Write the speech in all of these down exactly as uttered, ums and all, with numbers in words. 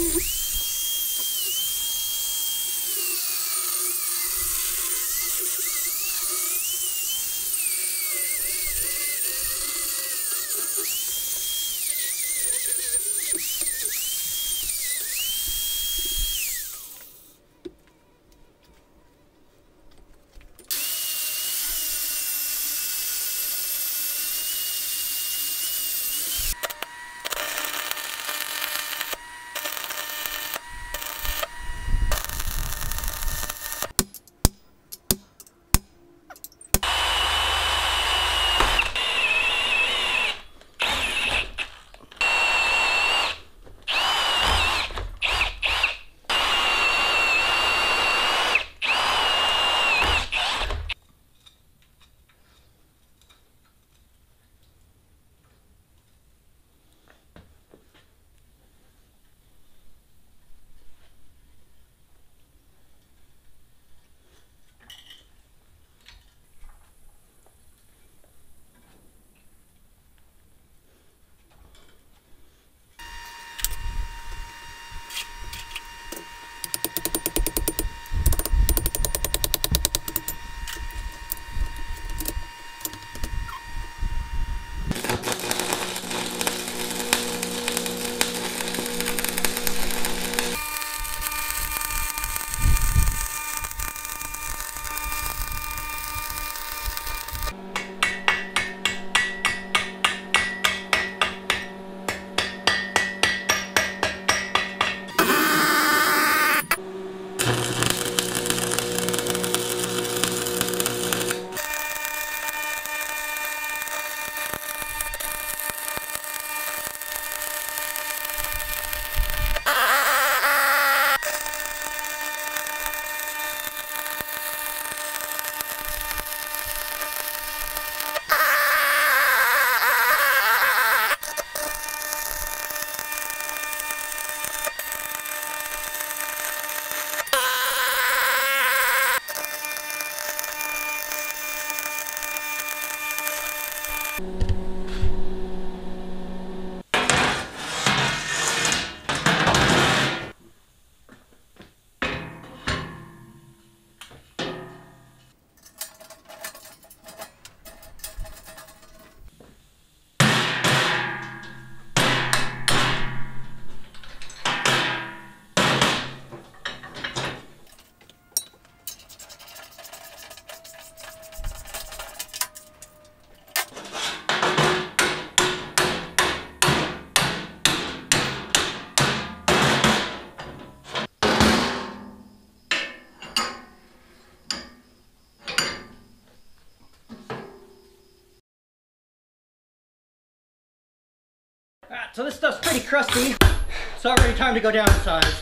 Alright, so this stuff's pretty crusty. It's already time to go down in size.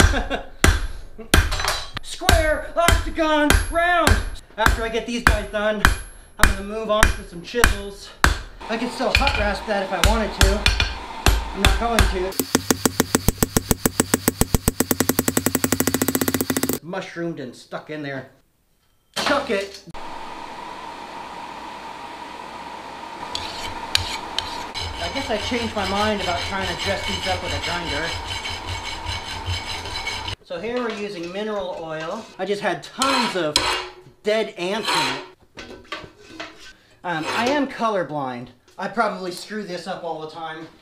Square, octagon, round. After I get these guys done, I'm gonna move on to some chisels. I can still hot rasp that if I wanted to. I'm not going to. It's mushroomed and stuck in there. Chuck it. I guess I changed my mind about trying to dress these up with a grinder. So here we're using mineral oil. I just had tons of dead ants in it. Um, I am colorblind. I probably screw this up all the time.